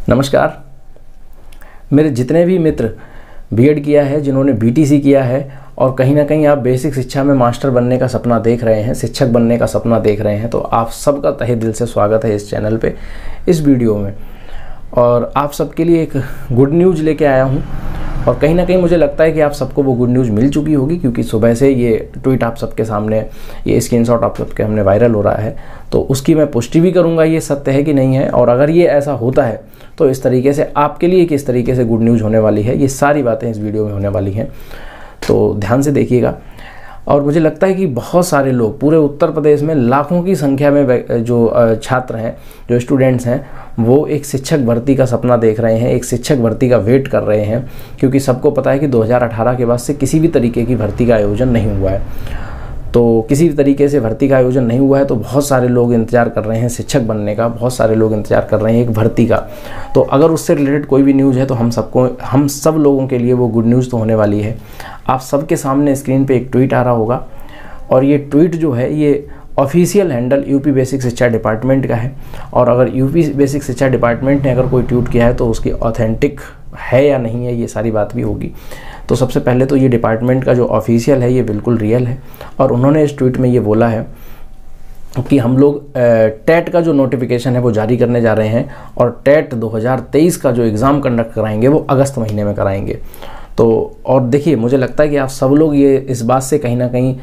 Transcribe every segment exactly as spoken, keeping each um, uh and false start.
नमस्कार। मेरे जितने भी मित्र बीएड किया है, जिन्होंने बीटीसी किया है और कहीं ना कहीं आप बेसिक शिक्षा में मास्टर बनने का सपना देख रहे हैं, शिक्षक बनने का सपना देख रहे हैं, तो आप सबका तहे दिल से स्वागत है इस चैनल पे, इस वीडियो में। और आप सबके लिए एक गुड न्यूज़ लेके आया हूँ और कहीं ना कहीं मुझे लगता है कि आप सबको वो गुड न्यूज़ मिल चुकी होगी, क्योंकि सुबह से ये ट्वीट आप सबके सामने, ये स्क्रीनशॉट आप सबके हमने वायरल हो रहा है, तो उसकी मैं पुष्टि भी करूँगा ये सत्य है कि नहीं है। और अगर ये ऐसा होता है तो इस तरीके से आपके लिए किस तरीके से गुड न्यूज़ होने वाली है, ये सारी बातें इस वीडियो में होने वाली हैं, तो ध्यान से देखिएगा। और मुझे लगता है कि बहुत सारे लोग पूरे उत्तर प्रदेश में लाखों की संख्या में जो छात्र हैं, जो स्टूडेंट्स हैं, वो एक शिक्षक भर्ती का सपना देख रहे हैं, एक शिक्षक भर्ती का वेट कर रहे हैं, क्योंकि सबको पता है कि दो हज़ार अठारह के बाद से किसी भी तरीके की भर्ती का आयोजन नहीं हुआ है। तो किसी भी तरीके से भर्ती का आयोजन नहीं हुआ है तो बहुत सारे लोग इंतज़ार कर रहे हैं शिक्षक बनने का, बहुत सारे लोग इंतज़ार कर रहे हैं एक भर्ती का। तो अगर उससे रिलेटेड कोई भी न्यूज़ है तो हम सबको हम सब लोगों के लिए वो गुड न्यूज़ तो होने वाली है। आप सबके सामने स्क्रीन पे एक ट्वीट आ रहा होगा और ये ट्वीट जो है ये ऑफिशियल हैंडल यूपी बेसिक शिक्षा डिपार्टमेंट का है। और अगर यूपी बेसिक शिक्षा डिपार्टमेंट ने अगर कोई ट्वीट किया है तो उसकी ऑथेंटिक है या नहीं है, ये सारी बात भी होगी। तो सबसे पहले तो ये डिपार्टमेंट का जो ऑफिशियल है ये बिल्कुल रियल है और उन्होंने इस ट्वीट में ये बोला है कि हम लोग टेट का जो नोटिफिकेशन है वो जारी करने जा रहे हैं और टेट दो हज़ार तेईस का जो एग्ज़ाम कंडक्ट कराएंगे वो अगस्त महीने में कराएंगे। तो और देखिए, मुझे लगता है कि आप सब लोग ये इस बात से कहीं ना कहीं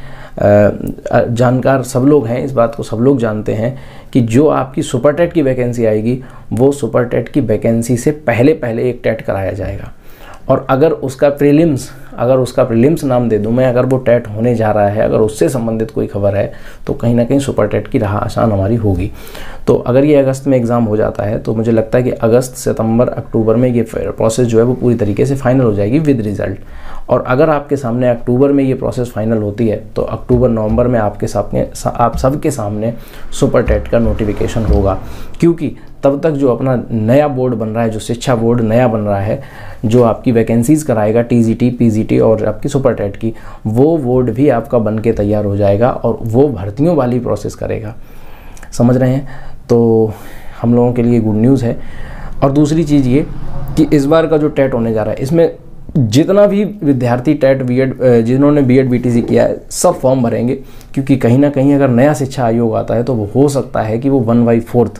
जानकार सब लोग हैं, इस बात को सब लोग जानते हैं कि जो आपकी सुपर टेट की वैकेंसी आएगी वो सुपर टेट की वैकेंसी से पहले पहले एक टेट कराया जाएगा। और अगर उसका प्रीलिम्स अगर उसका प्रीलिम्स नाम दे दूं मैं, अगर वो टेट होने जा रहा है, अगर उससे संबंधित कोई खबर है तो कहीं ना कहीं सुपर टेट की राह आसान हमारी होगी। तो अगर ये अगस्त में एग्ज़ाम हो जाता है तो मुझे लगता है कि अगस्त सितंबर अक्टूबर में ये प्रोसेस जो है वो पूरी तरीके से फाइनल हो जाएगी विद रिज़ल्ट। और अगर आपके सामने अक्टूबर में ये प्रोसेस फाइनल होती है तो अक्टूबर नवंबर में आपके सामने आप सबके सामने सुपर टेट का नोटिफिकेशन होगा, क्योंकि तब तक जो अपना नया बोर्ड बन रहा है, जो शिक्षा बोर्ड नया बन रहा है, जो आपकी वैकेंसीज़ कराएगा टीजीटी, पीजीटी और आपकी सुपर टेट की, वो बोर्ड भी आपका बन के तैयार हो जाएगा और वो भर्तियों वाली प्रोसेस करेगा। समझ रहे हैं? तो हम लोगों के लिए गुड न्यूज़ है। और दूसरी चीज़ ये कि इस बार का जो टेट होने जा रहा है, इसमें जितना भी विद्यार्थी टेट बीएड जिन्होंने बीएड बीटीसी किया है सब फॉर्म भरेंगे, क्योंकि कहीं ना कहीं अगर नया शिक्षा आयोग आता है तो वो हो सकता है कि वो वन बाई फोर्थ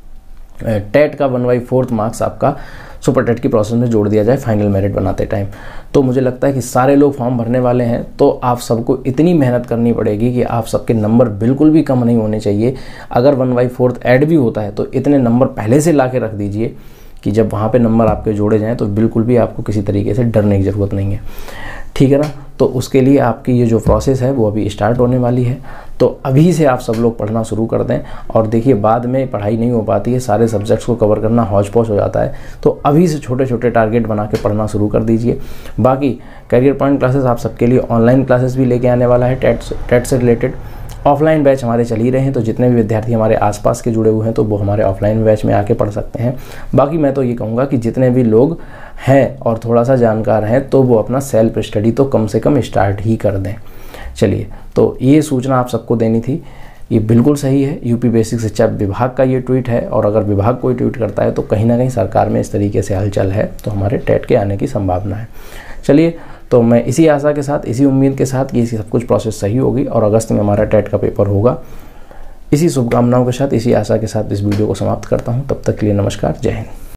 टेट का वन बाई फोर्थ मार्क्स आपका सुपर टेट की प्रोसेस में जोड़ दिया जाए फाइनल मेरिट बनाते टाइम। तो मुझे लगता है कि सारे लोग फॉर्म भरने वाले हैं, तो आप सबको इतनी मेहनत करनी पड़ेगी कि आप सबके नंबर बिल्कुल भी कम नहीं होने चाहिए। अगर वन बाई फोर्थ ऐड भी होता है तो इतने नंबर पहले से ला के रख दीजिए कि जब वहाँ पे नंबर आपके जोड़े जाएँ तो बिल्कुल भी आपको किसी तरीके से डरने की ज़रूरत नहीं है। ठीक है ना? तो उसके लिए आपकी ये जो प्रोसेस है वो अभी स्टार्ट होने वाली है, तो अभी से आप सब लोग पढ़ना शुरू कर दें। और देखिए, बाद में पढ़ाई नहीं हो पाती है, सारे सब्जेक्ट्स को कवर करना हौच पौच हो जाता है, तो अभी से छोटे छोटे टारगेट बना के पढ़ना शुरू कर दीजिए। बाकी करियर पॉइंट क्लासेस आप सबके लिए ऑनलाइन क्लासेस भी लेके आने वाला है टेट टेट से रिलेटेड। ऑफलाइन बैच हमारे चल ही रहे हैं, तो जितने भी विद्यार्थी हमारे आसपास के जुड़े हुए हैं तो वो हमारे ऑफलाइन बैच में आके पढ़ सकते हैं। बाकी मैं तो ये कहूँगा कि जितने भी लोग हैं और थोड़ा सा जानकार हैं तो वो अपना सेल्फ स्टडी तो कम से कम स्टार्ट ही कर दें। चलिए, तो ये सूचना आप सबको देनी थी, ये बिल्कुल सही है। यूपी बेसिक शिक्षा विभाग का ये ट्वीट है और अगर विभाग कोई ट्वीट करता है तो कहीं ना कहीं सरकार में इस तरीके से हलचल है, तो हमारे टेट के आने की संभावना है। चलिए, तो मैं इसी आशा के साथ, इसी उम्मीद के साथ कि इसी सब कुछ प्रोसेस सही होगी और अगस्त में हमारा टेट का पेपर होगा, इसी शुभकामनाओं के साथ, इसी आशा के साथ इस वीडियो को समाप्त करता हूँ। तब तक के लिए नमस्कार, जय हिंद।